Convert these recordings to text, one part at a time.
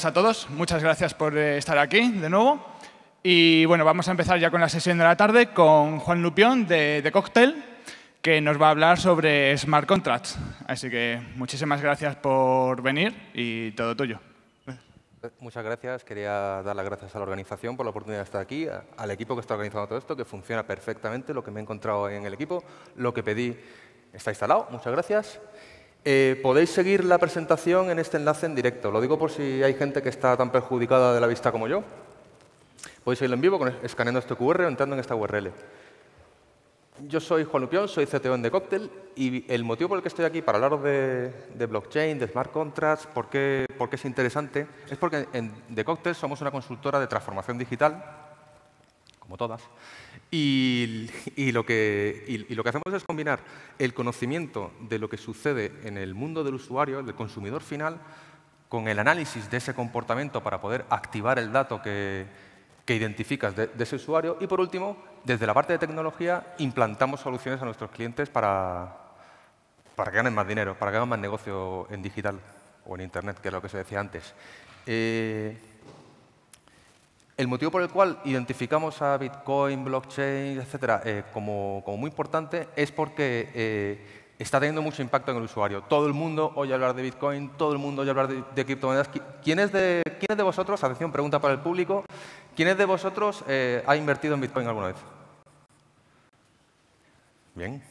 A todos, muchas gracias por estar aquí de nuevo. Y bueno, vamos a empezar ya con la sesión de la tarde con Juan Lupión de Cocktail, que nos va a hablar sobre Smart Contracts. Así que muchísimas gracias por venir y todo tuyo. Muchas gracias. Quería dar las gracias a la organización por la oportunidad de estar aquí, al equipo que está organizando todo esto, que funciona perfectamente, lo que me he encontrado en el equipo, lo que pedí está instalado. Muchas gracias. Podéis seguir la presentación en este enlace en directo. Lo digo por si hay gente que está tan perjudicada de la vista como yo. Podéis seguirlo en vivo escaneando este QR o entrando en esta URL. Yo soy Juan Lupión, soy CTO en The Cocktail y el motivo por el que estoy aquí para hablaros de blockchain, de smart contracts, por qué es interesante, es porque en The Cocktail somos una consultora de transformación digital, como todas, y lo que hacemos es combinar el conocimiento de lo que sucede en el mundo del usuario, del consumidor final, con el análisis de ese comportamiento para poder activar el dato que identificas de ese usuario. Y, por último, desde la parte de tecnología, implantamos soluciones a nuestros clientes para que ganen más dinero, para que hagan más negocio en digital o en Internet, que es lo que se decía antes. El motivo por el cual identificamos a Bitcoin, blockchain, etcétera, como muy importante es porque está teniendo mucho impacto en el usuario. Todo el mundo oye hablar de Bitcoin, todo el mundo oye hablar de criptomonedas. ¿Quiénes de vosotros, atención, pregunta para el público, quiénes de vosotros ha invertido en Bitcoin alguna vez? Bien.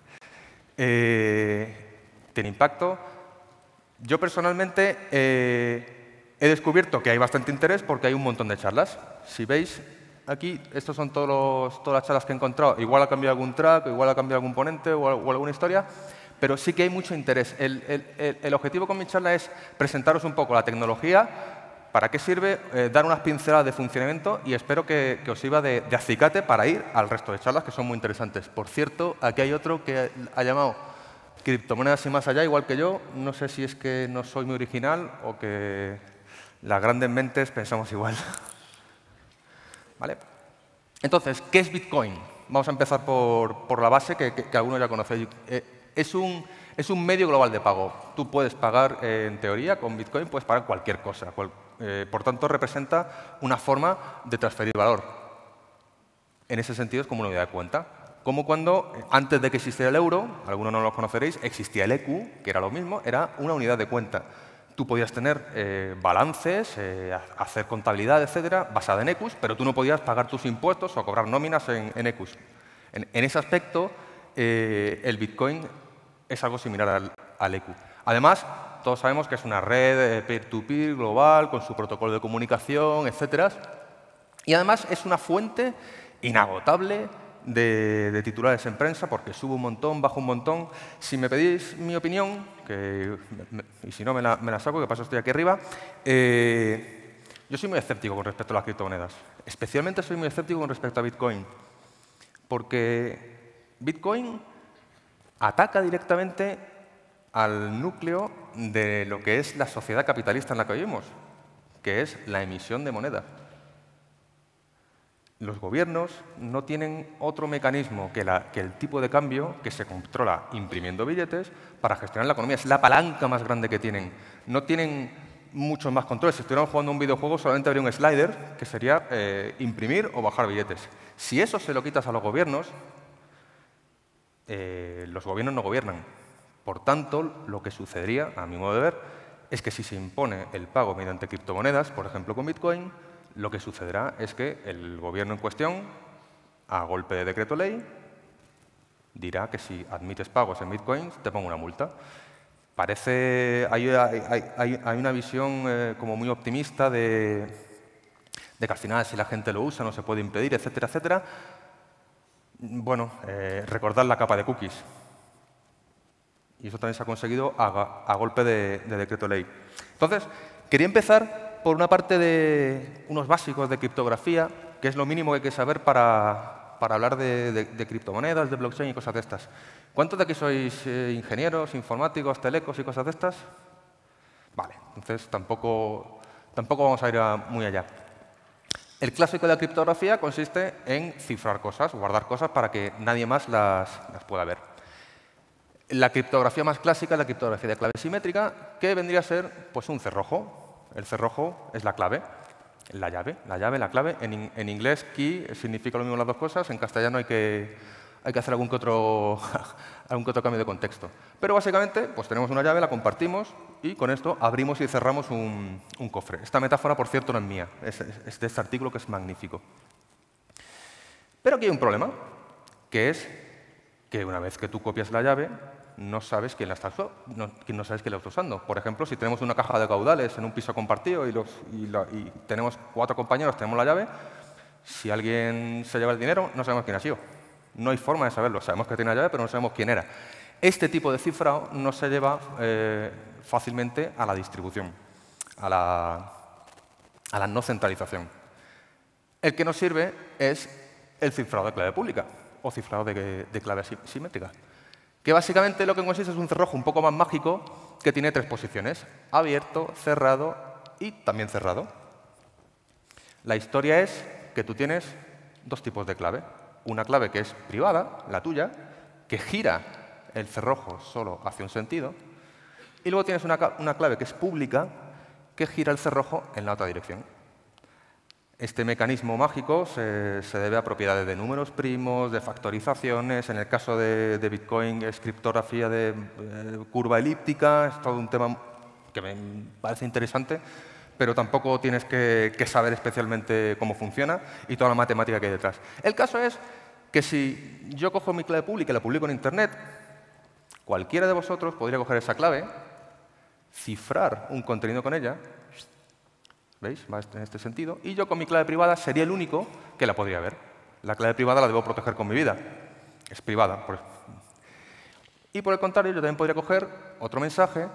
¿Tiene impacto? Yo personalmente he descubierto que hay bastante interés porque hay un montón de charlas. Si veis aquí, estos son todas las charlas que he encontrado. Igual ha cambiado algún track, igual ha cambiado algún ponente o alguna historia, pero sí que hay mucho interés. El objetivo con mi charla es presentaros un poco la tecnología, para qué sirve, dar unas pinceladas de funcionamiento y espero que os sirva de acicate para ir al resto de charlas que son muy interesantes. Por cierto, aquí hay otro que ha llamado criptomonedas y más allá, igual que yo. No sé si es que no soy muy original o que las grandes mentes pensamos igual. ¿Vale? Entonces, ¿qué es Bitcoin? Vamos a empezar por la base que algunos ya conocéis. Es un medio global de pago. Tú puedes pagar, en teoría, con Bitcoin puedes pagar cualquier cosa. Por tanto, representa una forma de transferir valor. En ese sentido, es como una unidad de cuenta. Como cuando, antes de que existiera el euro, algunos no lo conoceréis, existía el ECU, que era lo mismo, era una unidad de cuenta. Tú podías tener balances, hacer contabilidad, etcétera, basada en ECUs, pero tú no podías pagar tus impuestos o cobrar nóminas en ECUs. En ese aspecto, el Bitcoin es algo similar al ECU. Además, todos sabemos que es una red peer-to-peer global, con su protocolo de comunicación, etcétera. Y además es una fuente inagotable de titulares en prensa, porque sube un montón, baja un montón. Si me pedís mi opinión, y si no me la saco, que paso estoy aquí arriba, yo soy muy escéptico con respecto a las criptomonedas. Especialmente soy muy escéptico con respecto a Bitcoin, porque Bitcoin ataca directamente al núcleo de lo que es la sociedad capitalista en la que vivimos, que es la emisión de moneda. Los gobiernos no tienen otro mecanismo que el tipo de cambio que se controla imprimiendo billetes para gestionar la economía. Es la palanca más grande que tienen. No tienen muchos más controles. Si estuviéramos jugando un videojuego, solamente habría un slider, que sería imprimir o bajar billetes. Si eso se lo quitas a los gobiernos no gobiernan. Por tanto, lo que sucedería, a mi modo de ver, es que si se impone el pago mediante criptomonedas, por ejemplo con Bitcoin, lo que sucederá es que el gobierno en cuestión, a golpe de decreto ley, dirá que si admites pagos en Bitcoin, te pongo una multa. Hay una visión como muy optimista de que al final, si la gente lo usa, no se puede impedir, etcétera, etcétera. Bueno, recordad la capa de cookies. Y eso también se ha conseguido a golpe de decreto ley. Entonces, quería empezar por una parte de unos básicos de criptografía, que es lo mínimo que hay que saber para hablar de criptomonedas, de blockchain y cosas de estas. ¿Cuántos de aquí sois ingenieros, informáticos, telecos y cosas de estas? Vale, entonces tampoco vamos a ir muy allá. El clásico de la criptografía consiste en cifrar cosas, guardar cosas para que nadie más las pueda ver. La criptografía más clásica es la criptografía de clave simétrica, que vendría a ser pues, un cerrojo. El cerrojo es la clave, la llave, la clave. En inglés, key significa lo mismo las dos cosas. En castellano hay que hacer algún que otro cambio de contexto. Pero básicamente, pues tenemos una llave, la compartimos y con esto abrimos y cerramos un cofre. Esta metáfora, por cierto, no es mía, es de este artículo que es magnífico. Pero aquí hay un problema, que es que una vez que tú copias la llave, no sabes quién la está usando. Por ejemplo, si tenemos una caja de caudales en un piso compartido y tenemos 4 compañeros, tenemos la llave, si alguien se lleva el dinero, no sabemos quién ha sido. No hay forma de saberlo. Sabemos que tiene la llave, pero no sabemos quién era. Este tipo de cifrado no se lleva fácilmente a la distribución, a la no centralización. El que nos sirve es el cifrado de clave pública o cifrado de clave simétrica, que básicamente lo que consiste es un cerrojo un poco más mágico que tiene 3 posiciones: abierto, cerrado y también cerrado. La historia es que tú tienes 2 tipos de clave. Una clave que es privada, la tuya, que gira el cerrojo solo hacia un sentido, y luego tienes una clave que es pública, que gira el cerrojo en la otra dirección. Este mecanismo mágico se debe a propiedades de números primos, de factorizaciones. En el caso de Bitcoin, es criptografía de curva elíptica. Es todo un tema que me parece interesante, pero tampoco tienes que saber especialmente cómo funciona y toda la matemática que hay detrás. El caso es que si yo cojo mi clave pública y la publico en Internet, cualquiera de vosotros podría coger esa clave, cifrar un contenido con ella, ¿veis? Va en este sentido. Y yo con mi clave privada sería el único que la podría ver. La clave privada la debo proteger con mi vida. Es privada. Y por el contrario, yo también podría coger otro mensaje,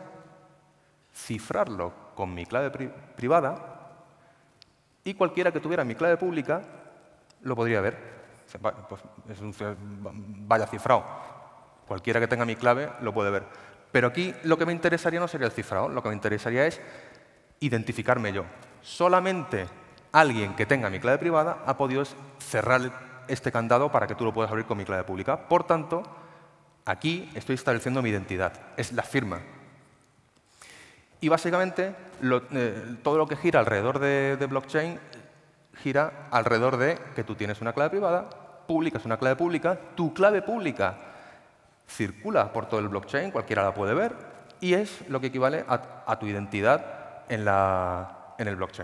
cifrarlo con mi clave privada, y cualquiera que tuviera mi clave pública lo podría ver. Pues vaya cifrado. Cualquiera que tenga mi clave lo puede ver. Pero aquí lo que me interesaría no sería el cifrado. Lo que me interesaría es identificarme yo. Solamente alguien que tenga mi clave privada ha podido cerrar este candado para que tú lo puedas abrir con mi clave pública. Por tanto, aquí estoy estableciendo mi identidad. Es la firma. Y básicamente, todo lo que gira alrededor de blockchain gira alrededor de que tú tienes una clave privada, publicas una clave pública, tu clave pública circula por todo el blockchain, cualquiera la puede ver, y es lo que equivale a tu identidad en el blockchain.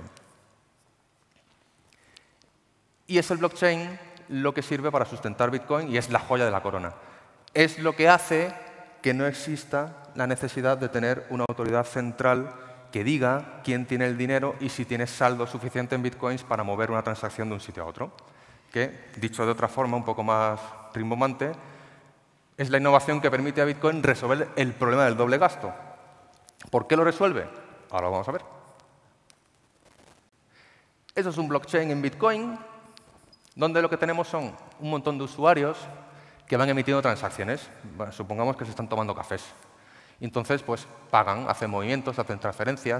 Y es el blockchain lo que sirve para sustentar Bitcoin y es la joya de la corona. Es lo que hace que no exista la necesidad de tener una autoridad central que diga quién tiene el dinero y si tienes saldo suficiente en Bitcoins para mover una transacción de un sitio a otro. Que, dicho de otra forma, un poco más rimbombante, es la innovación que permite a Bitcoin resolver el problema del doble gasto. ¿Por qué lo resuelve? Ahora lo vamos a ver. Eso es un blockchain en Bitcoin, donde lo que tenemos son un montón de usuarios que van emitiendo transacciones. Bueno, supongamos que se están tomando cafés. Entonces, pues, pagan, hacen movimientos, hacen transferencias.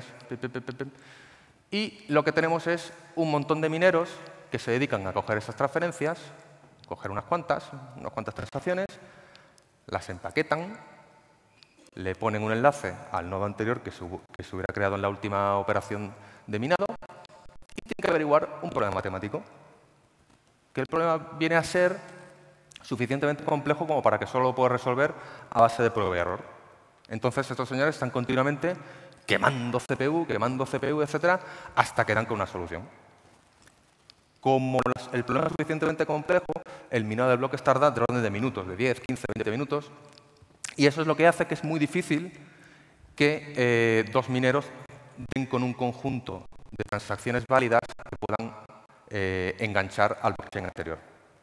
Y lo que tenemos es un montón de mineros que se dedican a coger esas transferencias, coger unas cuantas transacciones, las empaquetan, le ponen un enlace al nodo anterior que se hubiera creado en la última operación de minado y tienen que averiguar un problema matemático. Que el problema viene a ser suficientemente complejo como para que solo lo pueda resolver a base de prueba y error. Entonces, estos señores están continuamente quemando CPU, etc., hasta que dan con una solución. Como el problema es suficientemente complejo, el minado de bloques tarda de orden de minutos, de 10, 15, 20 minutos. Y eso es lo que hace que es muy difícil que 2 mineros den con un conjunto de transacciones válidas que puedan enganchar al blockchain anterior.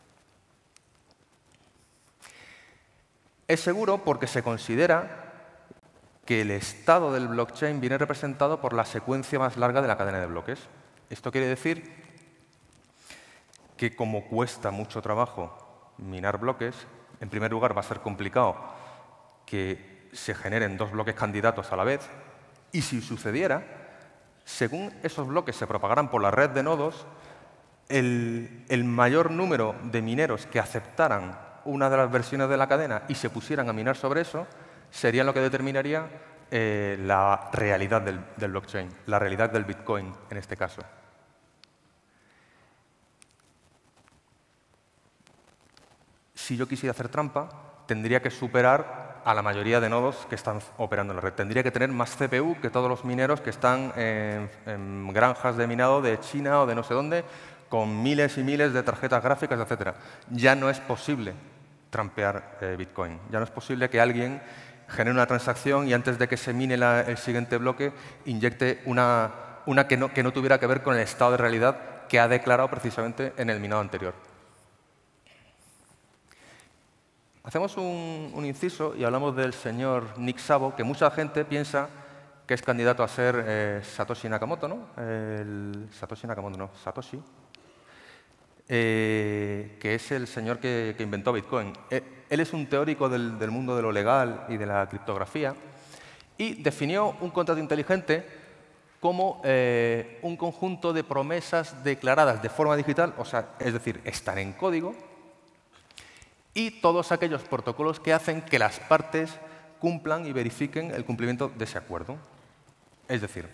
Es seguro porque se considera que el estado del blockchain viene representado por la secuencia más larga de la cadena de bloques. Esto quiere decir que como cuesta mucho trabajo minar bloques, en primer lugar va a ser complicado que se generen 2 bloques candidatos a la vez, y si sucediera, según esos bloques se propagaran por la red de nodos, el mayor número de mineros que aceptaran una de las versiones de la cadena y se pusieran a minar sobre eso, sería lo que determinaría la realidad del blockchain, la realidad del Bitcoin en este caso. Si yo quisiera hacer trampa, tendría que superar a la mayoría de nodos que están operando en la red. Tendría que tener más CPU que todos los mineros que están en granjas de minado de China o de no sé dónde, con miles y miles de tarjetas gráficas, etc. Ya no es posible trampear Bitcoin. Ya no es posible que alguien genere una transacción y antes de que se mine el siguiente bloque inyecte una que no tuviera que ver con el estado de realidad que ha declarado precisamente en el minado anterior. Hacemos un inciso y hablamos del señor Nick Szabo, que mucha gente piensa que es candidato a ser Satoshi Nakamoto, ¿no? Satoshi Nakamoto, no, Satoshi, que es el señor que inventó Bitcoin. Él es un teórico del mundo de lo legal y de la criptografía y definió un contrato inteligente como un conjunto de promesas declaradas de forma digital, o sea, es decir, están en código, y todos aquellos protocolos que hacen que las partes cumplan y verifiquen el cumplimiento de ese acuerdo. Es decir,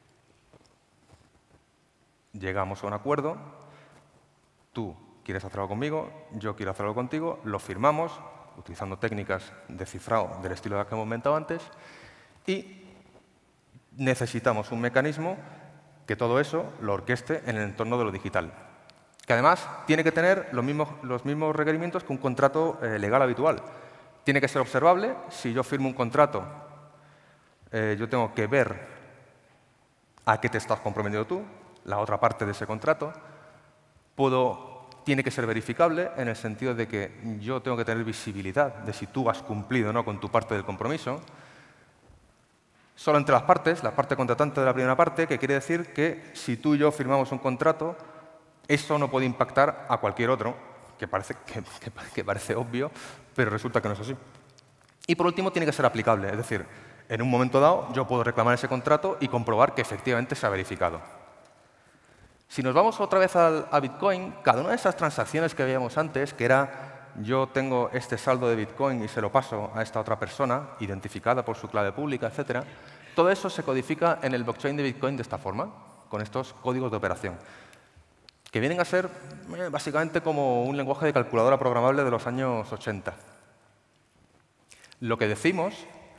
llegamos a un acuerdo, tú quieres hacer algo conmigo, yo quiero hacer algo contigo, lo firmamos utilizando técnicas de cifrado del estilo de las que hemos comentado antes y necesitamos un mecanismo que todo eso lo orqueste en el entorno de lo digital, que además tiene que tener los mismos requerimientos que un contrato legal habitual. Tiene que ser observable. Si yo firmo un contrato, yo tengo que ver a qué te estás comprometiendo tú, la otra parte de ese contrato. Tiene que ser verificable en el sentido de que yo tengo que tener visibilidad de si tú has cumplido o no con tu parte del compromiso. Solo entre las partes, la parte contratante de la primera parte, que quiere decir que si tú y yo firmamos un contrato, eso no puede impactar a cualquier otro, que parece obvio, pero resulta que no es así. Y por último, tiene que ser aplicable. Es decir, en un momento dado, yo puedo reclamar ese contrato y comprobar que efectivamente se ha verificado. Si nos vamos otra vez a Bitcoin, cada una de esas transacciones que veíamos antes, que era yo tengo este saldo de Bitcoin y se lo paso a esta otra persona, identificada por su clave pública, etc., todo eso se codifica en el blockchain de Bitcoin de esta forma, con estos códigos de operación, que vienen a ser básicamente como un lenguaje de calculadora programable de los años 80. Lo que decimos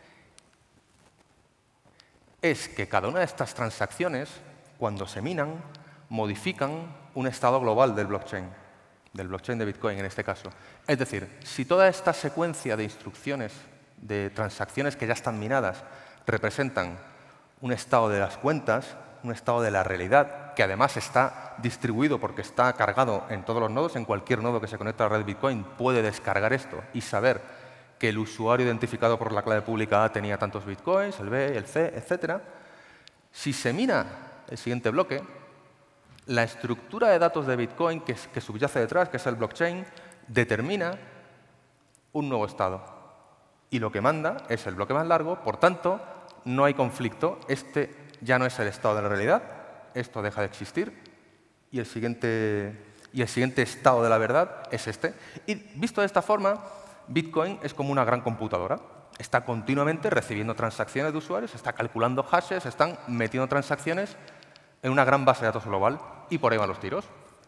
es que cada una de estas transacciones, cuando se minan, modifican un estado global del blockchain de Bitcoin en este caso. Es decir, si toda esta secuencia de instrucciones, de transacciones que ya están minadas, representan un estado de las cuentas, un estado de la realidad, que además está distribuido porque está cargado en todos los nodos, en cualquier nodo que se conecta a la red Bitcoin puede descargar esto y saber que el usuario identificado por la clave pública A tenía tantos Bitcoins, el B, el C, etc. Si se mina el siguiente bloque, la estructura de datos de Bitcoin que subyace detrás, que es el blockchain, determina un nuevo estado. Y lo que manda es el bloque más largo, por tanto, no hay conflicto. Este ya no es el estado de la realidad, esto deja de existir, y el siguiente estado de la verdad es este. Y visto de esta forma, Bitcoin es como una gran computadora. Está continuamente recibiendo transacciones de usuarios, está calculando hashes, están metiendo transacciones en una gran base de datos global, y por ahí van los tiros.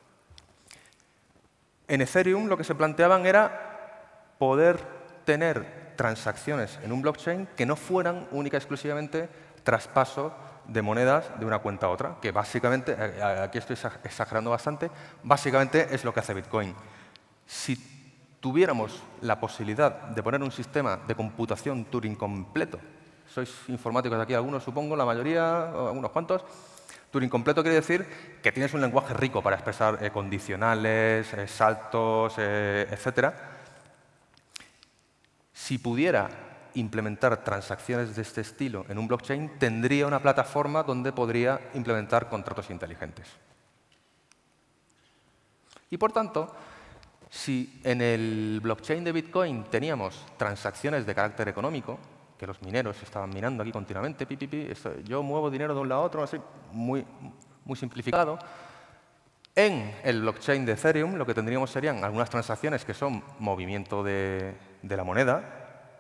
En Ethereum lo que se planteaban era poder tener transacciones en un blockchain que no fueran única y exclusivamente traspaso de monedas de una cuenta a otra, que básicamente, aquí estoy exagerando bastante, básicamente es lo que hace Bitcoin. Si tuviéramos la posibilidad de poner un sistema de computación Turing completo, sois informáticos aquí algunos, supongo, la mayoría, unos cuantos, Turing completo quiere decir que tienes un lenguaje rico para expresar condicionales, saltos, etc. Si pudiera implementar transacciones de este estilo en un blockchain, tendría una plataforma donde podría implementar contratos inteligentes. Y por tanto, si en el blockchain de Bitcoin teníamos transacciones de carácter económico, que los mineros estaban minando aquí continuamente, yo muevo dinero de un lado a otro, así, muy simplificado. En el blockchain de Ethereum lo que tendríamos serían algunas transacciones que son movimiento de la moneda,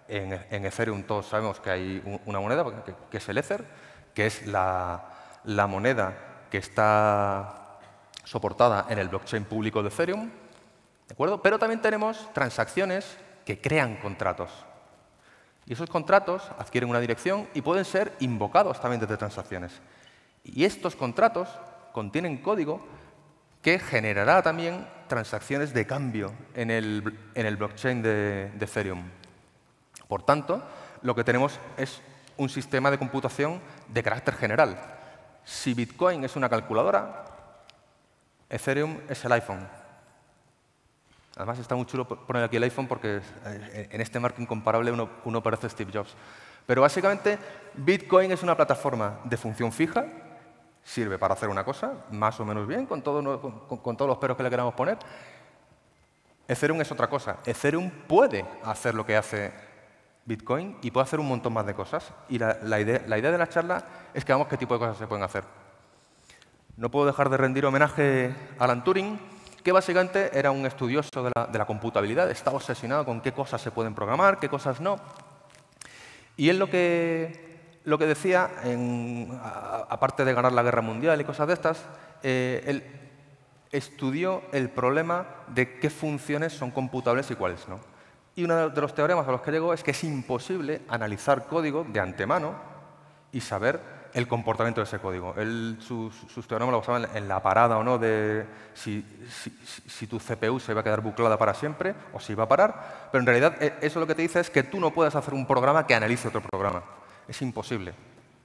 en Ethereum todos sabemos que hay una moneda, que es el Ether, que es la moneda que está soportada en el blockchain público de Ethereum, ¿de acuerdo? Pero también tenemos transacciones que crean contratos. Y esos contratos adquieren una dirección y pueden ser invocados también desde transacciones. Y estos contratos contienen código que generará también transacciones de cambio en el blockchain de Ethereum. Por tanto, lo que tenemos es un sistema de computación de carácter general. Si Bitcoin es una calculadora, Ethereum es el iPhone. Además, está muy chulo poner aquí el iPhone porque en este marco incomparable uno parece Steve Jobs. Pero básicamente, Bitcoin es una plataforma de función fija, sirve para hacer una cosa, más o menos bien, con todos los peros que le queramos poner. Ethereum es otra cosa. Ethereum puede hacer lo que hace Bitcoin y puede hacer un montón más de cosas. Y la idea de la charla es que veamos qué tipo de cosas se pueden hacer. No puedo dejar de rendir homenaje a Alan Turing, que básicamente era un estudioso de la computabilidad, estaba obsesionado con qué cosas se pueden programar, qué cosas no. Y él lo que decía, aparte de ganar la guerra mundial y cosas de estas, él estudió el problema de qué funciones son computables y cuáles no. Y uno de los teoremas a los que llegó es que es imposible analizar código de antemano y saber el comportamiento de ese código. Sus teoremas lo basaban en la parada o no de si tu CPU se va a quedar buclada para siempre o si va a parar, pero en realidad eso lo que te dice es que tú no puedes hacer un programa que analice otro programa. Es imposible.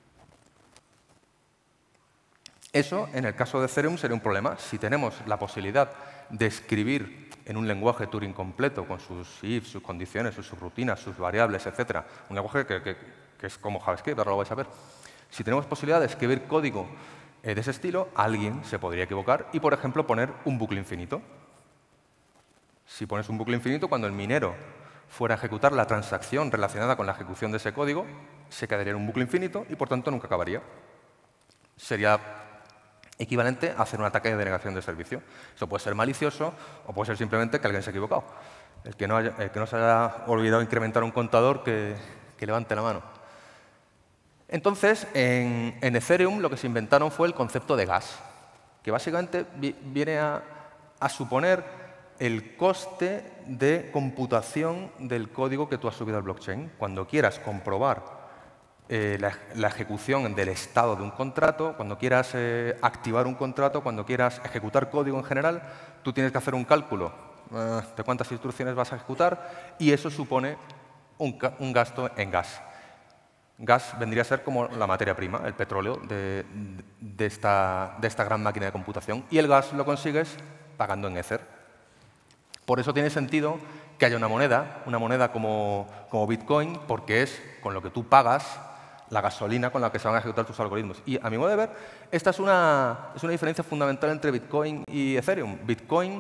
Eso, en el caso de Ethereum, sería un problema. Si tenemos la posibilidad de escribir en un lenguaje Turing completo, con sus ifs, sus condiciones, sus subrutinas, sus variables, etc., un lenguaje que es como JavaScript, ahora lo vais a ver. Si tenemos posibilidad de escribir código de ese estilo, alguien se podría equivocar y, por ejemplo, poner un bucle infinito. Si pones un bucle infinito, cuando el minero fuera a ejecutar la transacción relacionada con la ejecución de ese código, se quedaría en un bucle infinito y, por tanto, nunca acabaría. Sería equivalente a hacer un ataque de denegación de servicio. Eso puede ser malicioso o puede ser simplemente que alguien se ha equivocado. El que no se haya olvidado incrementar un contador, que levante la mano. Entonces, en Ethereum lo que se inventaron fue el concepto de gas, que básicamente viene a suponer el coste de computación del código que tú has subido al blockchain. Cuando quieras comprobar la ejecución del estado de un contrato, cuando quieras activar un contrato, cuando quieras ejecutar código en general, tú tienes que hacer un cálculo de cuántas instrucciones vas a ejecutar y eso supone un gasto en gas. Gas vendría a ser como la materia prima, el petróleo de esta gran máquina de computación. Y el gas lo consigues pagando en Ether. Por eso tiene sentido que haya una moneda como Bitcoin, porque es con lo que tú pagas la gasolina con la que se van a ejecutar tus algoritmos. Y a mi modo de ver, esta es una diferencia fundamental entre Bitcoin y Ethereum. Bitcoin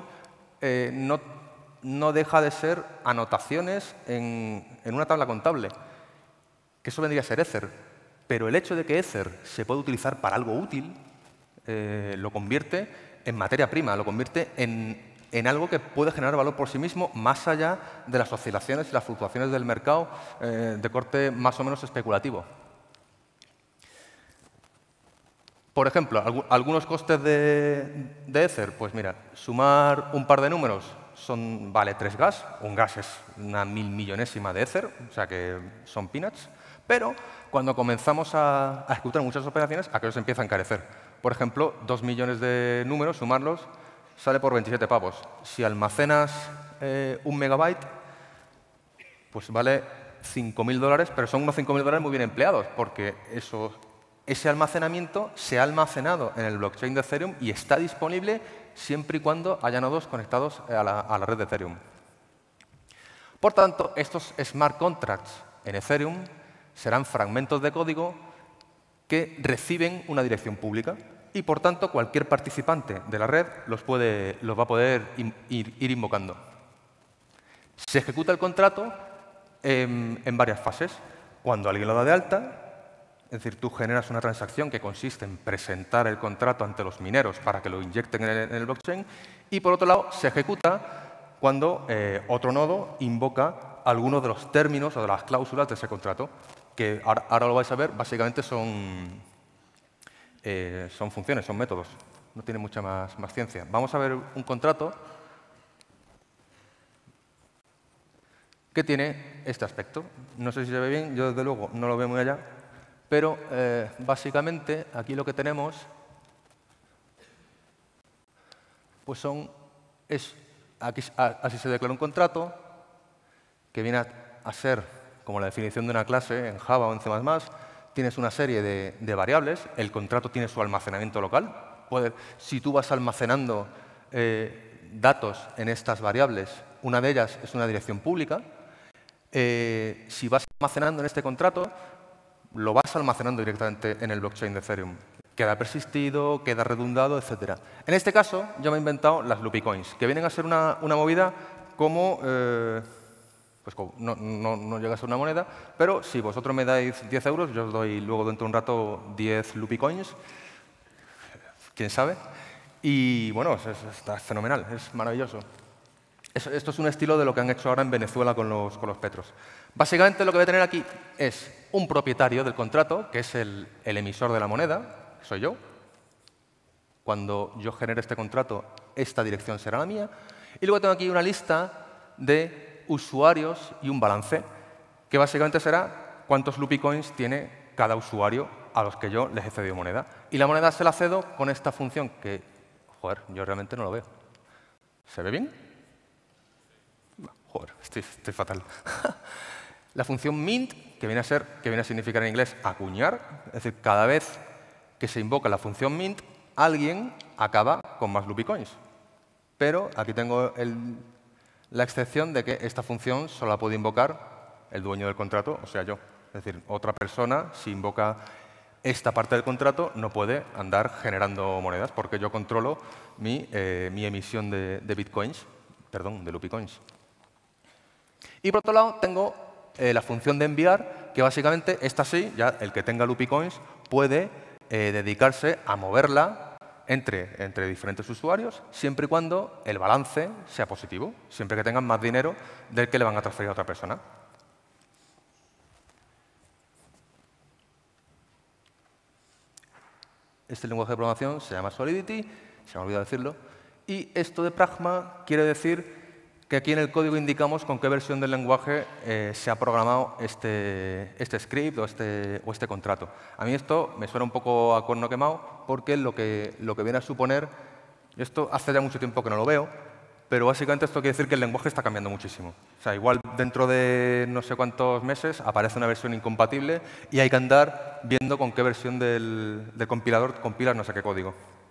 no deja de ser anotaciones en una tabla contable, que eso vendría a ser Ether. Pero el hecho de que Ether se pueda utilizar para algo útil lo convierte en materia prima, lo convierte en algo que puede generar valor por sí mismo, más allá de las oscilaciones y las fluctuaciones del mercado de corte más o menos especulativo. Por ejemplo, algunos costes de Ether, pues mira, sumar un par de números vale 3 gas. Un gas es una 1000.000.000ésima de Ether, o sea que son peanuts. Pero cuando comenzamos a ejecutar muchas operaciones, aquello se empieza a encarecer. Por ejemplo, 2 millones de números, sumarlos, sale por 27 pavos. Si almacenas 1 megabyte, pues vale $5.000, pero son unos $5.000 muy bien empleados, porque ese almacenamiento se ha almacenado en el blockchain de Ethereum y está disponible siempre y cuando haya nodos conectados a la red de Ethereum. Por tanto, estos smart contracts en Ethereum serán fragmentos de código que reciben una dirección pública y, por tanto, cualquier participante de la red los va a poder ir invocando. Se ejecuta el contrato en varias fases. Cuando alguien lo da de alta, es decir, tú generas una transacción que consiste en presentar el contrato ante los mineros para que lo inyecten en el blockchain. Y, por otro lado, se ejecuta cuando otro nodo invoca algunos de los términos o de las cláusulas de ese contrato, que ahora lo vais a ver, básicamente son funciones, son métodos. No tiene mucha más ciencia. Vamos a ver un contrato que tiene este aspecto. No sé si se ve bien, yo desde luego no lo veo muy allá, pero básicamente aquí lo que tenemos pues así se declara un contrato, que viene a ser como la definición de una clase en Java o en C++. Tienes una serie de variables, el contrato tiene su almacenamiento local. Si tú vas almacenando datos en estas variables, una de ellas es una dirección pública. Si vas almacenando en este contrato, lo vas almacenando directamente en el blockchain de Ethereum. Queda persistido, queda redundado, etc. En este caso, yo me he inventado las Loopy Coins, que vienen a ser una movida como... no llega a ser una moneda, pero si vosotros me dais 10 euros, yo os doy luego dentro de un rato 10 Loopy Coins, quién sabe. Y bueno, está fenomenal, es maravilloso. Esto es un estilo de lo que han hecho ahora en Venezuela con los petros. Básicamente lo que voy a tener aquí es un propietario del contrato, que es el emisor de la moneda, que soy yo. Cuando yo genere este contrato, esta dirección será la mía. Y luego tengo aquí una lista de usuarios y un balance, que básicamente será cuántos Loopy Coins tiene cada usuario a los que yo les he cedido moneda. Y la moneda se la cedo con esta función que, joder, yo realmente no lo veo. ¿Se ve bien? Joder, estoy fatal. La función mint, que viene a significar en inglés acuñar, es decir, cada vez que se invoca la función mint, alguien acaba con más Loopy Coins. Pero aquí tengo la excepción de que esta función solo la puede invocar el dueño del contrato, o sea, yo. Es decir, otra persona, si invoca esta parte del contrato, no puede andar generando monedas, porque yo controlo mi emisión de bitcoins, perdón, de Loopy Coins. Y por otro lado, tengo la función de enviar, que básicamente, esta sí, ya el que tenga Loopy Coins puede dedicarse a moverla entre diferentes usuarios, siempre y cuando el balance sea positivo, siempre que tengan más dinero del que le van a transferir a otra persona. Este lenguaje de programación se llama Solidity, se me ha olvidado decirlo, y esto de Pragma quiere decir que aquí en el código indicamos con qué versión del lenguaje se ha programado este script o este contrato. A mí esto me suena un poco a cuerno quemado porque lo que viene a suponer, esto hace ya mucho tiempo que no lo veo, pero básicamente esto quiere decir que el lenguaje está cambiando muchísimo. O sea, igual dentro de no sé cuántos meses aparece una versión incompatible y hay que andar viendo con qué versión del compilador compila no sé qué código.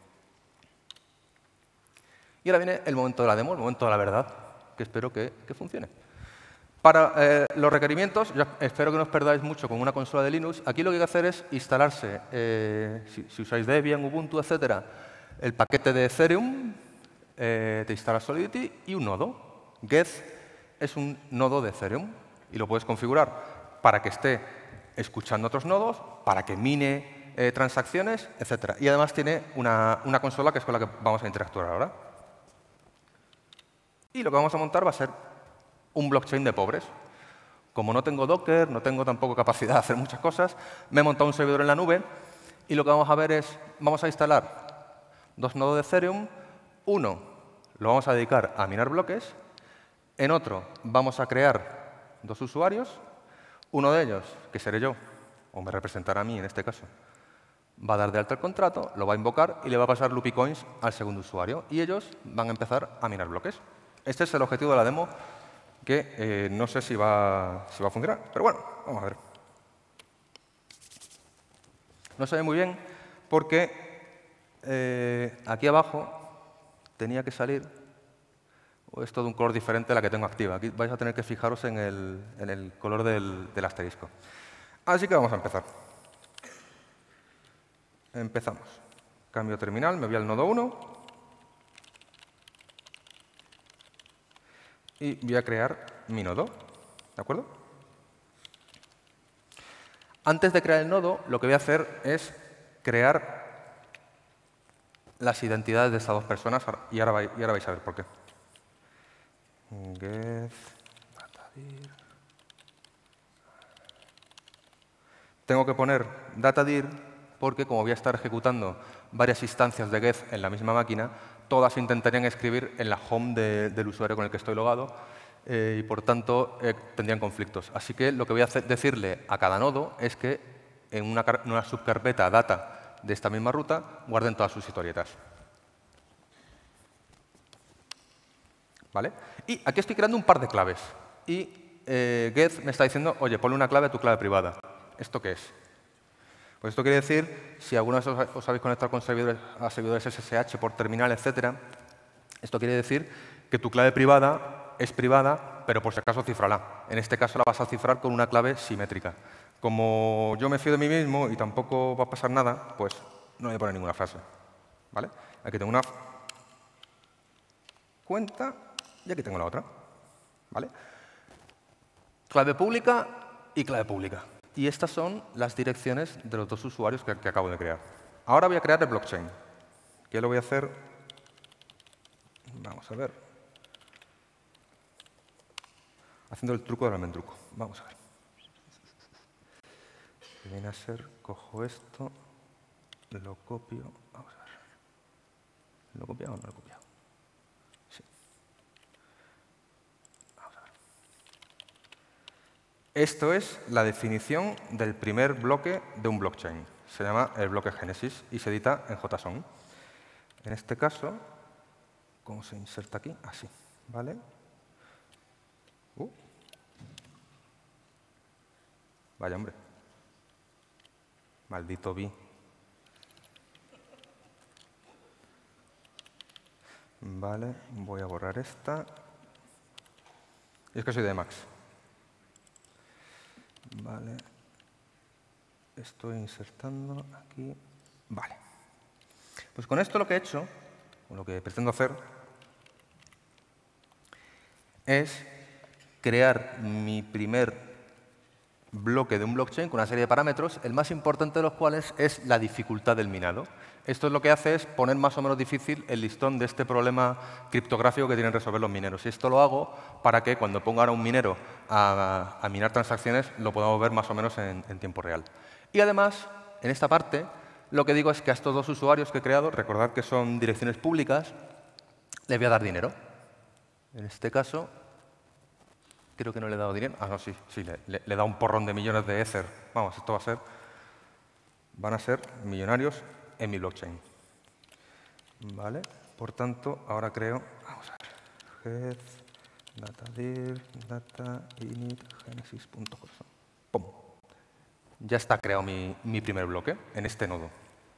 Y ahora viene el momento de la demo, el momento de la verdad, que espero que funcione. Para los requerimientos, yo espero que no os perdáis mucho con una consola de Linux. Aquí lo que hay que hacer es instalarse, si usáis Debian, Ubuntu, etc., el paquete de Ethereum, te instalas Solidity y un nodo. Geth es un nodo de Ethereum y lo puedes configurar para que esté escuchando otros nodos, para que mine transacciones, etc. Y además tiene una consola que es con la que vamos a interactuar ahora. Y lo que vamos a montar va a ser un blockchain de pobres. Como no tengo Docker, no tengo tampoco capacidad de hacer muchas cosas, me he montado un servidor en la nube y lo que vamos a ver es, vamos a instalar 2 nodos de Ethereum. Uno lo vamos a dedicar a minar bloques. En otro vamos a crear 2 usuarios. Uno de ellos, que seré yo, o me representará a mí en este caso, va a dar de alta el contrato, lo va a invocar y le va a pasar Loopy Coins al segundo usuario. Y ellos van a empezar a minar bloques. Este es el objetivo de la demo, que no sé si va a funcionar. Pero bueno, vamos a ver. No se ve muy bien porque aquí abajo tenía que salir esto de un color diferente a la que tengo activa. Aquí vais a tener que fijaros en el color del asterisco. Así que vamos a empezar. Empezamos. Cambio terminal, me voy al nodo 1. Y voy a crear mi nodo. ¿De acuerdo? Antes de crear el nodo, lo que voy a hacer es crear las identidades de estas 2 personas y ahora vais a ver por qué. Get, datadir. Tengo que poner datadir porque, como voy a estar ejecutando varias instancias de get en la misma máquina, todas intentarían escribir en la home del usuario con el que estoy logado y, por tanto, tendrían conflictos. Así que lo que voy a decirle a cada nodo es que en una subcarpeta data de esta misma ruta guarden todas sus historietas. ¿Vale? Y aquí estoy creando un par de claves. Y get me está diciendo, oye, ponle una clave a tu clave privada. ¿Esto qué es? Pues esto quiere decir, si alguno de vosotros os habéis conectado con servidores SSH por terminal, etc., esto quiere decir que tu clave privada es privada, pero por si acaso cifrala. En este caso la vas a cifrar con una clave simétrica. Como yo me fío de mí mismo y tampoco va a pasar nada, pues no voy a poner ninguna frase. ¿Vale? Aquí tengo una cuenta y aquí tengo la otra. ¿Vale? Clave pública y clave pública. Y estas son las direcciones de los dos usuarios que acabo de crear. Ahora voy a crear el blockchain. ¿Qué lo voy a hacer? Vamos a ver. Haciendo el truco del almendruco. Vamos a ver. Viene a ser, cojo esto, lo copio. Vamos a ver. ¿Lo he copiado o no lo he copiado? Sí. Vamos a ver. Esto es la definición del primer bloque de un blockchain. Se llama el bloque Génesis y se edita en JSON. En este caso, ¿cómo se inserta aquí? Así, ¿vale? Vaya, hombre. Maldito vi. Vale, voy a borrar esta. Y es que soy de Emacs. Vale. Estoy insertando aquí. Vale. Pues con esto lo que he hecho, o lo que pretendo hacer, es crear mi primer bloque de un blockchain con una serie de parámetros, el más importante de los cuales es la dificultad del minado. Esto es lo que hace es poner más o menos difícil el listón de este problema criptográfico que tienen que resolver los mineros. Y esto lo hago para que cuando ponga ahora un minero a minar transacciones lo podamos ver más o menos en tiempo real. Y además, en esta parte, lo que digo es que a estos dos usuarios que he creado, recordad que son direcciones públicas, les voy a dar dinero. En este caso, creo que no le he dado dinero. Ah, no, sí, le he dado un porrón de millones de Ether. Vamos, esto van a ser millonarios en mi blockchain. ¿Vale? Por tanto, ahora creo, vamos a ver, head, datadir, data, init, genesis.json. ¡Pum! Ya está creado mi primer bloque en este nodo.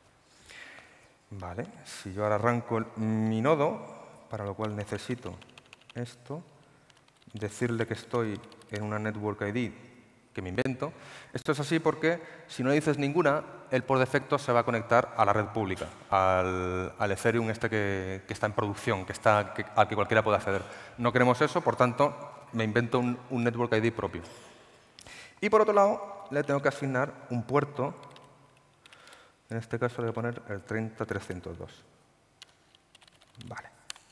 Vale, si yo ahora arranco mi nodo, para lo cual necesito esto, decirle que estoy en una network ID que me invento. Esto es así porque si no le dices ninguna, él por defecto se va a conectar a la red pública, al Ethereum este que está en producción, al que cualquiera puede acceder. No queremos eso, por tanto, me invento un network ID propio. Y por otro lado, le tengo que asignar un puerto. En este caso le voy a poner el 30302. Vale.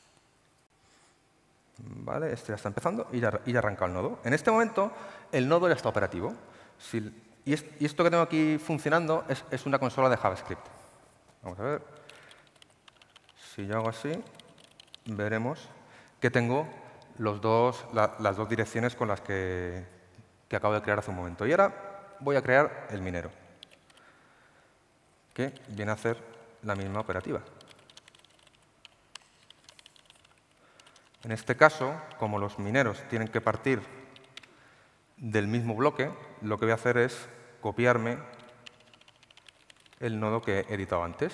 Vale, este ya está empezando y ya arranca el nodo. En este momento, el nodo ya está operativo. Y esto que tengo aquí funcionando es una consola de JavaScript. Vamos a ver. Si yo hago así, veremos que tengo las dos direcciones con las que acabo de crear hace un momento. Y ahora voy a crear el minero, que viene a hacer la misma operativa. En este caso, como los mineros tienen que partir del mismo bloque, lo que voy a hacer es copiarme el nodo que he editado antes.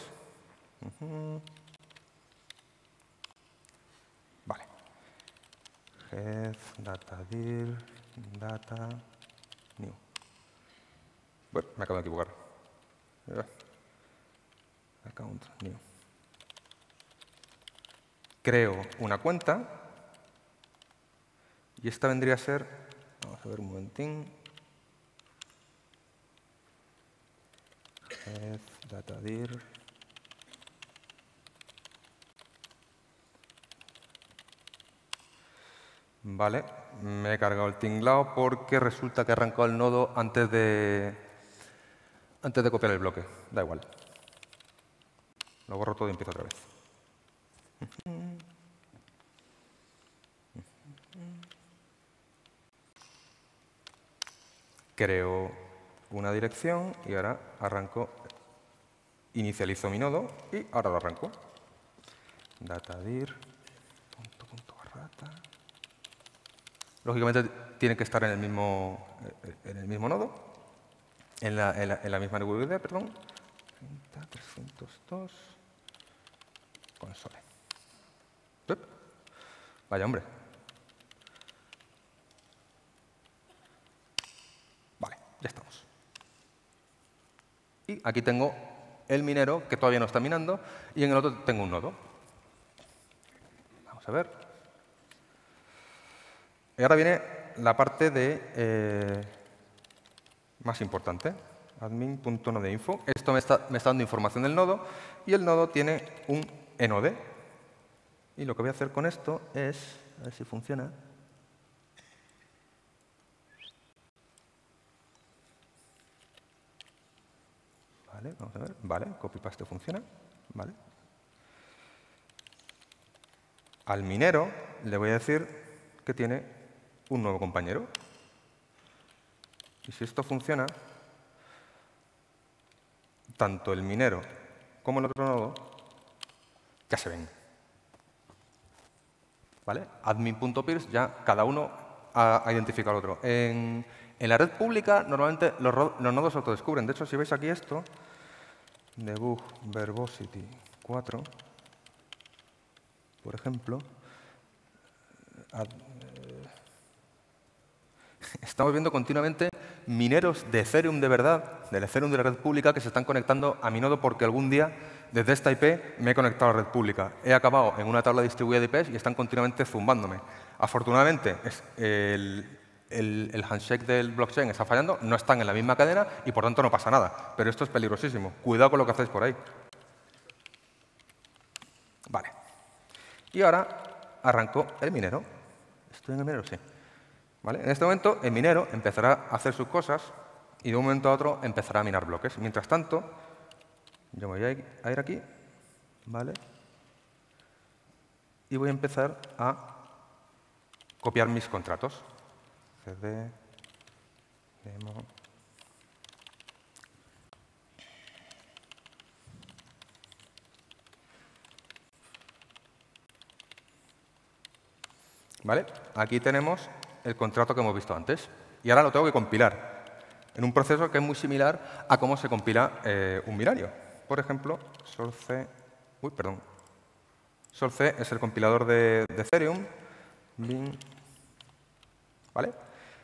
Vale. Head, datadir, data, new. Bueno, me acabo de equivocar. Account, new. Creo una cuenta y esta vendría a ser, vamos a ver un momentín, head, datadir, vale, me he cargado el tinglao porque resulta que he arrancado el nodo antes de antes de copiar el bloque. Da igual. Lo borro todo y empiezo otra vez. Creo una dirección y ahora arranco, inicializo mi nodo y ahora lo arranco. Datadir, .rata. Lógicamente tiene que estar en el mismo nodo, en la misma NWD, perdón. 302 console. Vaya hombre. Vale, ya estamos. Y aquí tengo el minero que todavía no está minando y en el otro tengo un nodo. Vamos a ver. Y ahora viene la parte más importante. Admin.nodeinfo. Esto me está dando información del nodo y el nodo tiene un enode. Y lo que voy a hacer con esto es, a ver si funciona. Vale, vamos a ver. Vale, copy-paste funciona. Vale. Al minero le voy a decir que tiene un nuevo compañero. Y si esto funciona, tanto el minero como el otro nodo ya se ven. ¿Vale? Admin.peers ya cada uno ha identificado al otro. En la red pública normalmente los nodos se autodescubren. De hecho, si veis aquí esto, debug verbosity 4, por ejemplo, estamos viendo continuamente mineros de Ethereum de verdad, del Ethereum de la red pública, que se están conectando a mi nodo porque algún día, desde esta IP, me he conectado a la red pública. He acabado en una tabla distribuida de IPs y están continuamente zumbándome. Afortunadamente, el handshake del blockchain está fallando, no están en la misma cadena y, por tanto, no pasa nada. Pero esto es peligrosísimo. Cuidado con lo que hacéis por ahí. Vale. Y ahora arranco el minero. ¿Estoy en el minero? Sí. ¿Vale? En este momento, el minero empezará a hacer sus cosas y de un momento a otro empezará a minar bloques. Mientras tanto, yo me voy a ir aquí, ¿vale? Y voy a empezar a copiar mis contratos. CD, demo. ¿Vale? Aquí tenemos el contrato que hemos visto antes. Y ahora lo tengo que compilar en un proceso que es muy similar a cómo se compila un binario. Por ejemplo, Solc es el compilador de Ethereum. ¿Vale?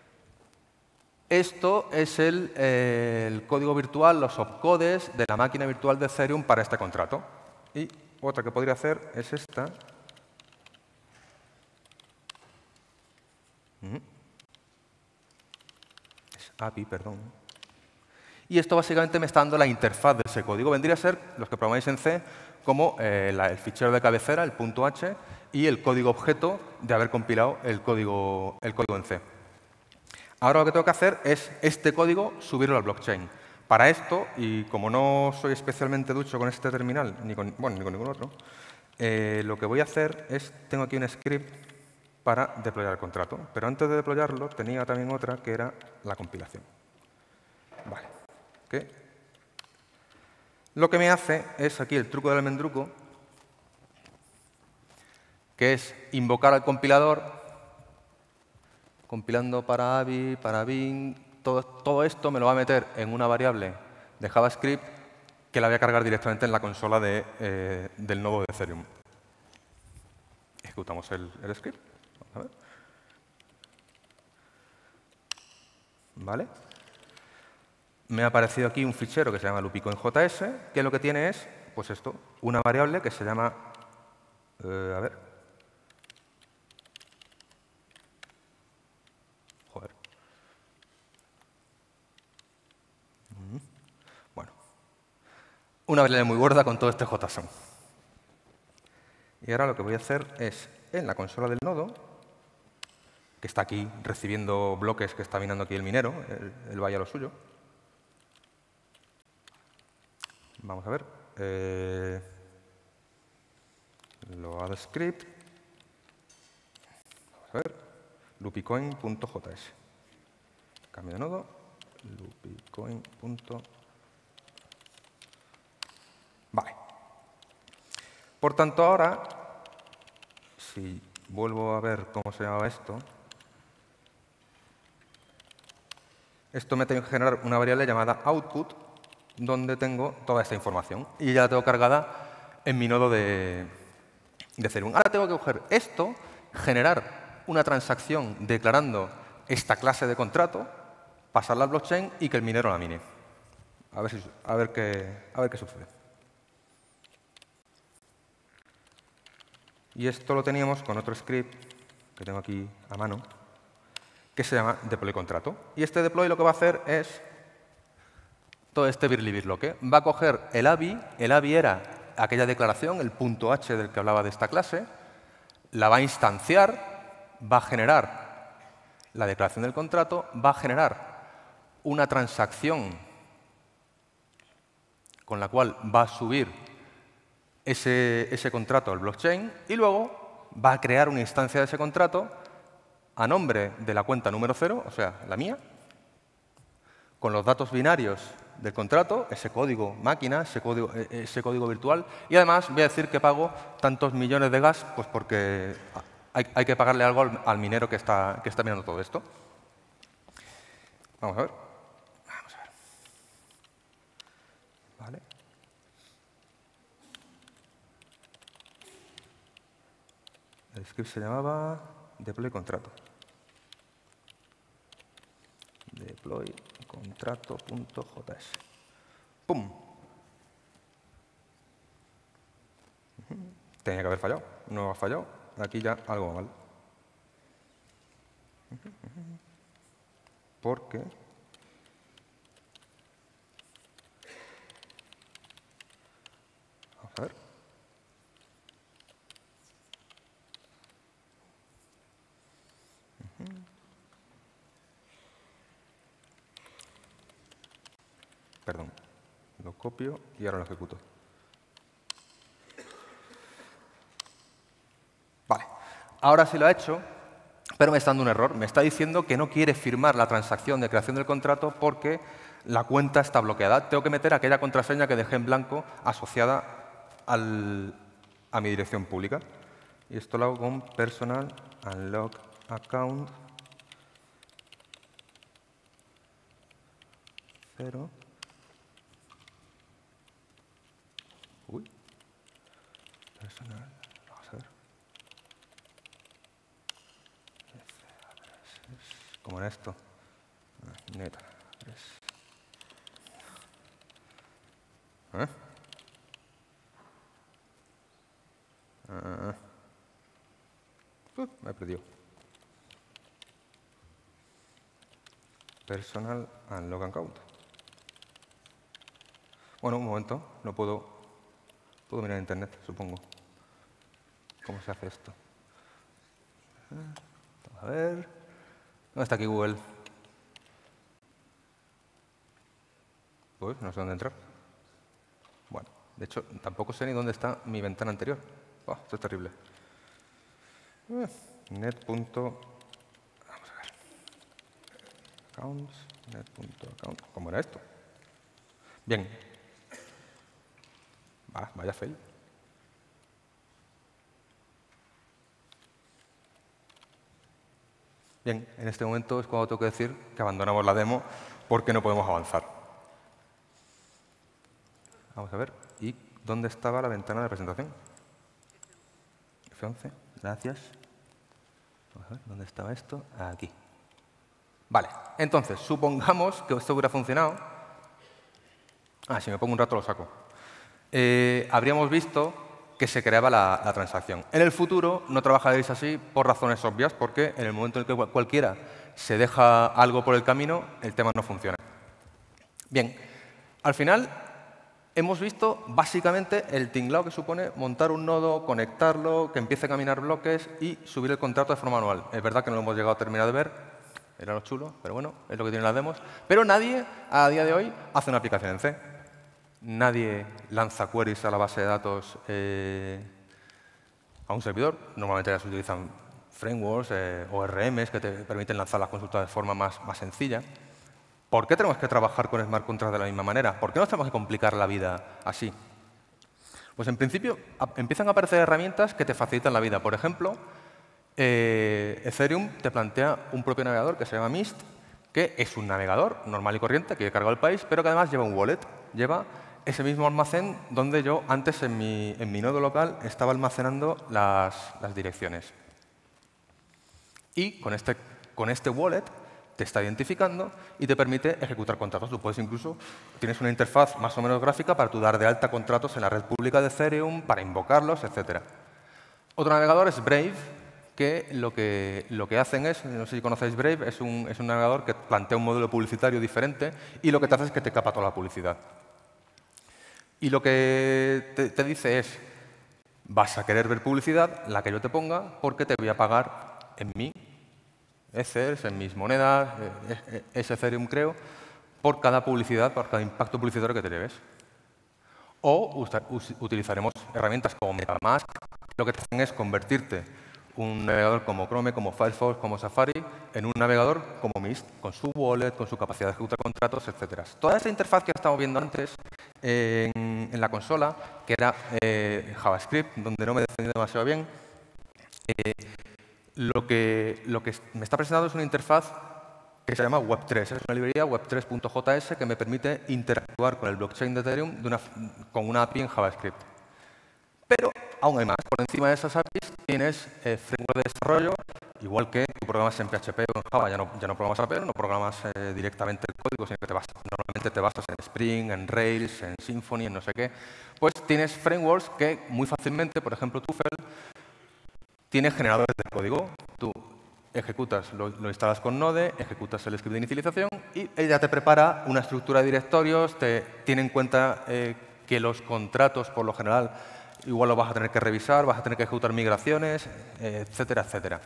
Esto es el código virtual, los opcodes de la máquina virtual de Ethereum para este contrato. Y otra que podría hacer es esta. Es API, perdón. Y esto básicamente me está dando la interfaz de ese código. Vendría a ser, los que programáis en C, como el fichero de cabecera, el .h, y el código objeto de haber compilado el código en C. Ahora lo que tengo que hacer es este código subirlo al blockchain. Para esto, y como no soy especialmente ducho con este terminal, ni con ningún otro, lo que voy a hacer es, tengo aquí un script para deployar el contrato. Pero antes de deployarlo tenía también otra que era la compilación. Vale. ¿Okay? Lo que me hace es aquí el truco del almendruco, que es invocar al compilador, compilando para AVI, para bin, todo esto me lo va a meter en una variable de JavaScript que la voy a cargar directamente en la consola del nodo de Ethereum. Ejecutamos el script. Vamos a ver. ¿Vale? Me ha aparecido aquí un fichero que se llama lupiconjs, que lo que tiene es, pues esto, una variable que se llama, a ver. Joder. Bueno. Una variable muy gorda con todo este JSON. Y ahora lo que voy a hacer es, en la consola del nodo, que está aquí recibiendo bloques que está minando aquí el minero, él vaya a lo suyo. Vamos a ver. Load script. Vamos a ver. loopycoin.js. Cambio de nodo. loopycoin. Vale. Por tanto, ahora, si vuelvo a ver cómo se llamaba esto, esto me tiene que generar una variable llamada output, donde tengo toda esta información. Y ya la tengo cargada en mi nodo de Ethereum. Ahora tengo que coger esto, generar una transacción declarando esta clase de contrato, pasarla al blockchain y que el minero la mine. A ver qué sucede. Y esto lo teníamos con otro script que tengo aquí a mano, que se llama deploy contrato. Y este deploy lo que va a hacer es todo este birlibirloque. Va a coger el ABI era aquella declaración, el punto H del que hablaba de esta clase, la va a instanciar, va a generar la declaración del contrato, va a generar una transacción con la cual va a subir ese contrato al blockchain y luego va a crear una instancia de ese contrato a nombre de la cuenta número 0, o sea, la mía, con los datos binarios del contrato, ese código máquina, ese código virtual, y además voy a decir que pago tantos millones de gas, pues porque hay que pagarle algo al minero que está mirando todo esto. Vamos a ver. Vale. El script se llamaba deploy contrato. Deploy contrato.js. ¡Pum! Tenía que haber fallado. No ha fallado. Aquí ya algo va mal. ¿Por qué? Vamos a ver. Perdón. Lo copio y ahora lo ejecuto. Vale. Ahora sí lo ha hecho, pero me está dando un error. Me está diciendo que no quiere firmar la transacción de creación del contrato porque la cuenta está bloqueada. Tengo que meter aquella contraseña que dejé en blanco asociada a mi dirección pública. Y esto lo hago con personal unlock account 0. Uy. Personal. Vamos a ver. ¿Cómo era esto? Net. Me he perdido. Personal unlock account. Bueno, un momento. No puedo mirar en internet, supongo. ¿Cómo se hace esto? Vamos a ver. ¿Dónde está aquí Google? Pues no sé dónde entrar. Bueno, de hecho, tampoco sé ni dónde está mi ventana anterior. Oh, esto es terrible. Net. Vamos a ver. Accounts. Net.account. ¿Cómo era esto? Bien. Vaya fail. Bien, en este momento es cuando tengo que decir que abandonamos la demo porque no podemos avanzar. Vamos a ver. ¿Y dónde estaba la ventana de presentación? F11. Gracias. Vamos a ver, ¿dónde estaba esto? Aquí. Vale. Entonces, supongamos que esto hubiera funcionado. Si me pongo un rato lo saco. Habríamos visto que se creaba la transacción. En el futuro no trabajaréis así por razones obvias, porque en el momento en el que cualquiera se deja algo por el camino, el tema no funciona. Bien, al final hemos visto básicamente el tinglao que supone montar un nodo, conectarlo, que empiece a caminar bloques y subir el contrato de forma manual. Es verdad que no lo hemos llegado a terminar de ver, era lo chulo, pero bueno, es lo que tienen las demos. Pero nadie, a día de hoy, hace una aplicación en C. nadie lanza queries a la base de datos a un servidor. Normalmente ya se utilizan frameworks, ORMs, que te permiten lanzar las consultas de forma más sencilla. ¿Por qué tenemos que trabajar con smart contracts de la misma manera? ¿Por qué nos tenemos que complicar la vida así? Pues en principio empiezan a aparecer herramientas que te facilitan la vida. Por ejemplo, Ethereum te plantea un propio navegador que se llama Mist, que es un navegador normal y corriente que he cargado el país, pero que además lleva un wallet, lleva ese mismo almacén donde yo antes en mi nodo local estaba almacenando las direcciones. Y con este wallet te está identificando y te permite ejecutar contratos. Tú puedes incluso, tienes una interfaz más o menos gráfica para tú dar de alta contratos en la red pública de Ethereum, para invocarlos, etc. Otro navegador es Brave, que lo que hacen es, no sé si conocéis Brave, es un navegador que plantea un modelo publicitario diferente y lo que te hace es que te capa toda la publicidad. Y lo que te dice es, vas a querer ver publicidad, la que yo te ponga, porque te voy a pagar en mi Ethers, en mis monedas, es Ethereum creo, por cada publicidad, por cada impacto publicitario que te lleves. O utilizaremos herramientas como MetaMask, lo que te hacen es convertirte un navegador como Chrome, como Firefox, como Safari, en un navegador como Mist, con su wallet, con su capacidad de ejecutar contratos, etc. Toda esa interfaz que estamos viendo antes en la consola, que era JavaScript, donde no me defendí demasiado bien, lo que me está presentando es una interfaz que se llama Web3. Es una librería Web3.js que me permite interactuar con el blockchain de Ethereum con una API en JavaScript. Pero aún hay más. Por encima de esas APIs tienes framework de desarrollo, igual que tú programas en PHP o en Java, ya no programas API, no programas directamente el código, sino que normalmente te basas en Spring, en Rails, en Symfony, en no sé qué. Pues tienes frameworks que muy fácilmente, por ejemplo, Tufel, tiene generadores de código. Tú ejecutas, lo instalas con Node, ejecutas el script de inicialización y ella te prepara una estructura de directorios, tiene en cuenta que los contratos, por lo general, igual los vas a tener que revisar, vas a tener que ejecutar migraciones, etcétera, etcétera.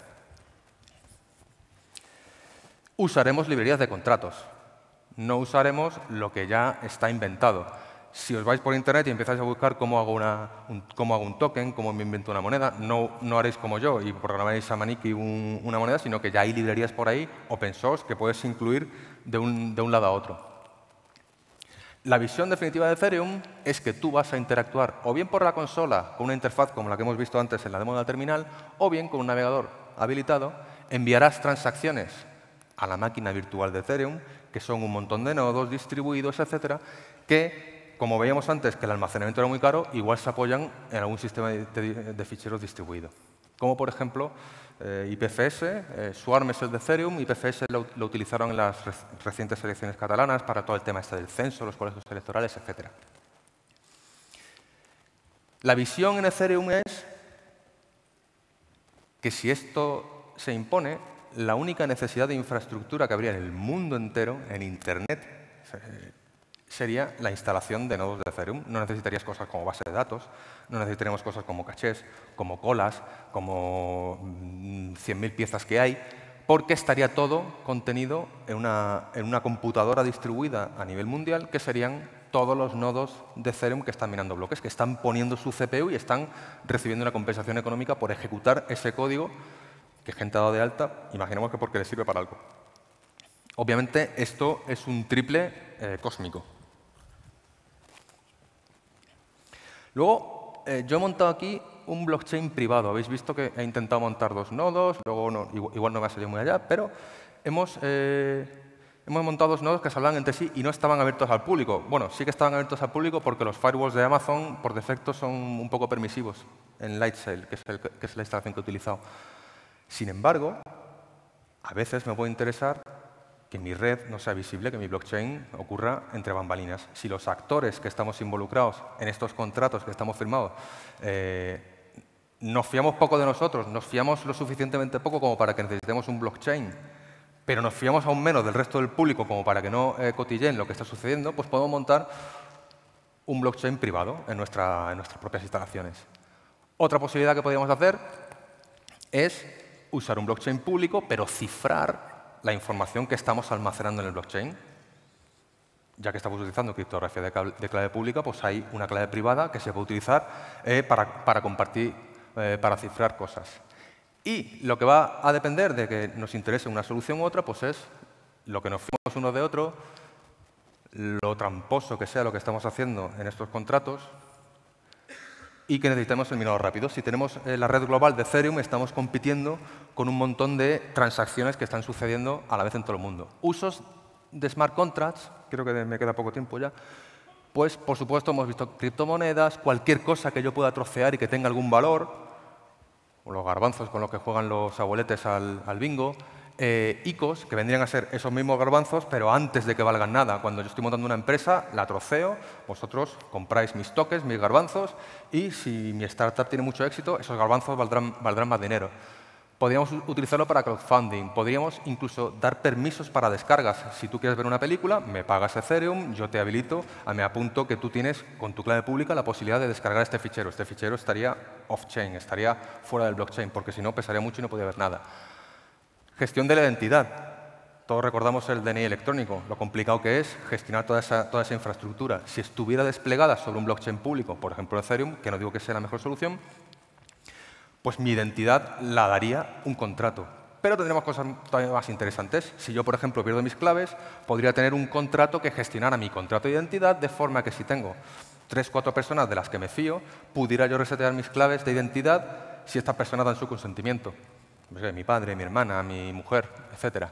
Usaremos librerías de contratos. No usaremos lo que ya está inventado. Si os vais por Internet y empezáis a buscar cómo hago un token, cómo me invento una moneda, no haréis como yo y programaréis a maniqui una moneda, sino que ya hay librerías por ahí, open source, que puedes incluir de un lado a otro. La visión definitiva de Ethereum es que tú vas a interactuar o bien por la consola con una interfaz como la que hemos visto antes en la demo del terminal, o bien con un navegador habilitado, enviarás transacciones a la máquina virtual de Ethereum, que son un montón de nodos distribuidos, etcétera, que como veíamos antes que el almacenamiento era muy caro, igual se apoyan en algún sistema de ficheros distribuido. Como por ejemplo IPFS, Swarm es el de Ethereum, IPFS lo utilizaron en las recientes elecciones catalanas para todo el tema del censo, los colegios electorales, etc. La visión en Ethereum es que si esto se impone, la única necesidad de infraestructura que habría en el mundo entero, en Internet, sería la instalación de nodos de Ethereum. No necesitarías cosas como base de datos, no necesitaríamos cosas como cachés, como colas, como 100.000 piezas que hay, porque estaría todo contenido en una computadora distribuida a nivel mundial, que serían todos los nodos de Ethereum que están minando bloques, que están poniendo su CPU y están recibiendo una compensación económica por ejecutar ese código que gente ha dado de alta, imaginemos que porque les sirve para algo. Obviamente, esto es un triple cósmico. Luego, yo he montado aquí un blockchain privado. Habéis visto que he intentado montar 2 nodos, luego igual no me ha salido muy allá, pero hemos montado 2 nodos que se hablan entre sí y no estaban abiertos al público. Bueno, sí que estaban abiertos al público porque los firewalls de Amazon, por defecto, son un poco permisivos en Lightsail, que es la instalación que he utilizado. Sin embargo, a veces me puede interesar que mi red no sea visible, que mi blockchain ocurra entre bambalinas. Si los actores que estamos involucrados en estos contratos que estamos firmados nos fiamos poco de nosotros, nos fiamos lo suficientemente poco como para que necesitemos un blockchain, pero nos fiamos aún menos del resto del público como para que no cotilleen lo que está sucediendo, pues podemos montar un blockchain privado en nuestras propias instalaciones. Otra posibilidad que podríamos hacer es usar un blockchain público, pero cifrar la información que estamos almacenando en el blockchain. ya que estamos utilizando criptografía de clave pública, pues hay una clave privada que se puede utilizar para compartir, para cifrar cosas. Y lo que va a depender de que nos interese una solución u otra, pues es lo que nos fiemos uno de otro, lo tramposo que sea lo que estamos haciendo en estos contratos y que necesitemos el minado rápido. Si tenemos la red global de Ethereum, estamos compitiendo con un montón de transacciones que están sucediendo a la vez en todo el mundo. Usos de smart contracts, creo que me queda poco tiempo ya, pues por supuesto hemos visto criptomonedas, cualquier cosa que yo pueda trocear y que tenga algún valor, o los garbanzos con los que juegan los abueletes al bingo, ICOs, que vendrían a ser esos mismos garbanzos, pero antes de que valgan nada. Cuando yo estoy montando una empresa, la troceo, vosotros compráis mis tokens, mis garbanzos, y si mi startup tiene mucho éxito, esos garbanzos valdrán más dinero. Podríamos utilizarlo para crowdfunding, podríamos incluso dar permisos para descargas. Si tú quieres ver una película, me pagas Ethereum, yo te habilito, me apunto que tú tienes con tu clave pública la posibilidad de descargar este fichero. Este fichero estaría off-chain, estaría fuera del blockchain, porque si no pesaría mucho y no podría ver nada. Gestión de la identidad. Todos recordamos el DNI electrónico, lo complicado que es gestionar toda esa infraestructura. Si estuviera desplegada sobre un blockchain público, por ejemplo Ethereum, que no digo que sea la mejor solución, pues mi identidad la daría un contrato. Pero tendríamos cosas todavía más interesantes. Si yo, por ejemplo, pierdo mis claves, podría tener un contrato que gestionara mi contrato de identidad de forma que si tengo 3 o 4 personas de las que me fío, pudiera yo resetear mis claves de identidad si estas personas dan su consentimiento. Mi padre, mi hermana, mi mujer, etc.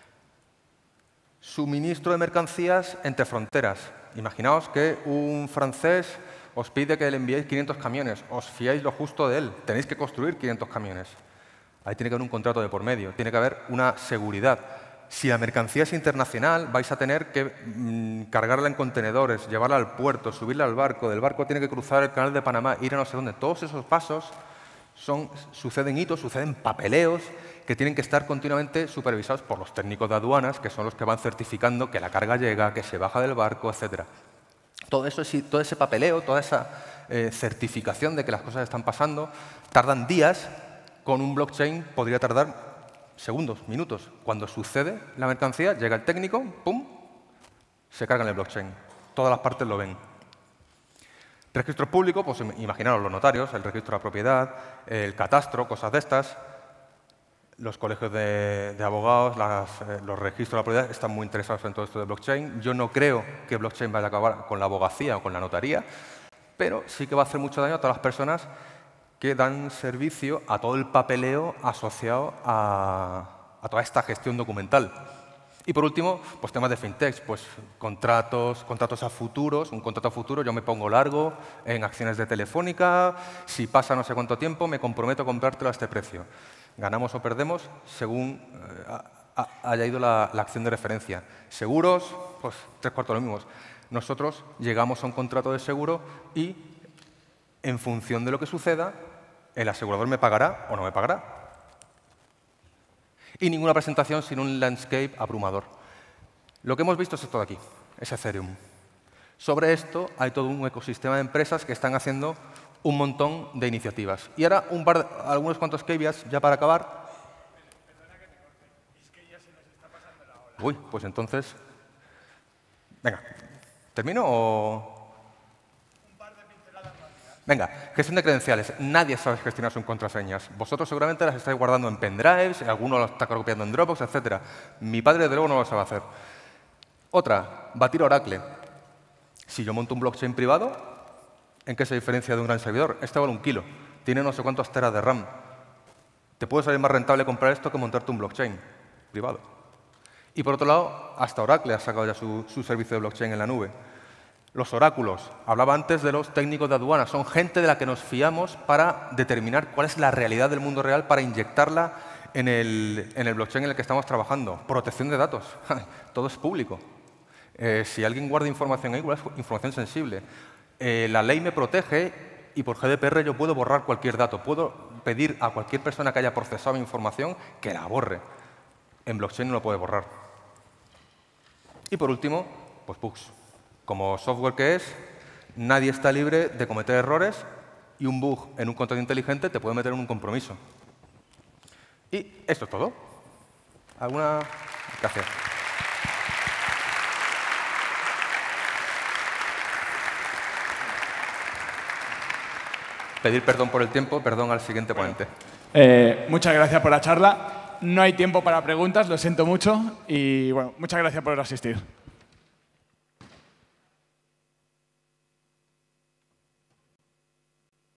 Suministro de mercancías entre fronteras. Imaginaos que un francés os pide que le enviéis 500 camiones. Os fiáis lo justo de él. Tenéis que construir 500 camiones. Ahí tiene que haber un contrato de por medio. Tiene que haber una seguridad. Si la mercancía es internacional, vais a tener que cargarla en contenedores, llevarla al puerto, subirla al barco. Del barco tiene que cruzar el canal de Panamá, ir a no sé dónde. Todos esos pasos suceden hitos, suceden papeleos que tienen que estar continuamente supervisados por los técnicos de aduanas, que son los que van certificando que la carga llega, que se baja del barco, etc. Todo ese papeleo, toda esa certificación de que las cosas están pasando, tardan días. Con un blockchain podría tardar segundos, minutos. Cuando sucede la mercancía, llega el técnico, ¡pum!, se carga en el blockchain. Todas las partes lo ven. Registros públicos, pues imaginaros los notarios, el registro de la propiedad, el catastro, cosas de estas. Los colegios de abogados, los registros de la propiedad están muy interesados en todo esto de blockchain. Yo no creo que blockchain vaya a acabar con la abogacía o con la notaría, pero sí que va a hacer mucho daño a todas las personas que dan servicio a todo el papeleo asociado a toda esta gestión documental. Y por último, pues temas de fintech, pues contratos a futuros. Un contrato a futuro yo me pongo largo en acciones de Telefónica. Si pasa no sé cuánto tiempo, me comprometo a comprártelo a este precio. Ganamos o perdemos según haya ido la acción de referencia. Seguros, pues 3/4 lo mismo. Nosotros llegamos a un contrato de seguro y, en función de lo que suceda, el asegurador me pagará o no me pagará. Y ninguna presentación sin un landscape abrumador. Lo que hemos visto es esto de aquí, es Ethereum. Sobre esto hay todo un ecosistema de empresas que están haciendo un montón de iniciativas. Y ahora algunos cuantos caveats ya para acabar. Perdona que te corte, es que ya se nos está pasando la hora. Uy, pues entonces... Venga, ¿termino o...? Venga, gestión de credenciales. Nadie sabe gestionar sus contraseñas. Vosotros seguramente las estáis guardando en pendrives, alguno las está copiando en Dropbox, etc. Mi padre, desde luego, no lo sabe hacer. Otra, batir Oracle. Si yo monto un blockchain privado, ¿en qué se diferencia de un gran servidor? Este vale 1 kilo. Tiene no sé cuántos teras de RAM. Te puede salir más rentable comprar esto que montarte un blockchain privado. Y por otro lado, hasta Oracle ha sacado ya su servicio de blockchain en la nube. Los oráculos. Hablaba antes de los técnicos de aduana. Son gente de la que nos fiamos para determinar cuál es la realidad del mundo real para inyectarla en el blockchain en el que estamos trabajando. Protección de datos. Todo es público. Si alguien guarda información ahí, es información sensible. La ley me protege y por GDPR yo puedo borrar cualquier dato. Puedo pedir a cualquier persona que haya procesado mi información que la borre. En blockchain no lo puede borrar. Y por último, pues bugs. Como software que es, nadie está libre de cometer errores y un bug en un contrato inteligente te puede meter en un compromiso. Y esto es todo. ¿Alguna? Gracias. pedir perdón por el tiempo, perdón al siguiente ponente. Muchas gracias por la charla. No hay tiempo para preguntas, lo siento mucho. Y bueno, muchas gracias por asistir.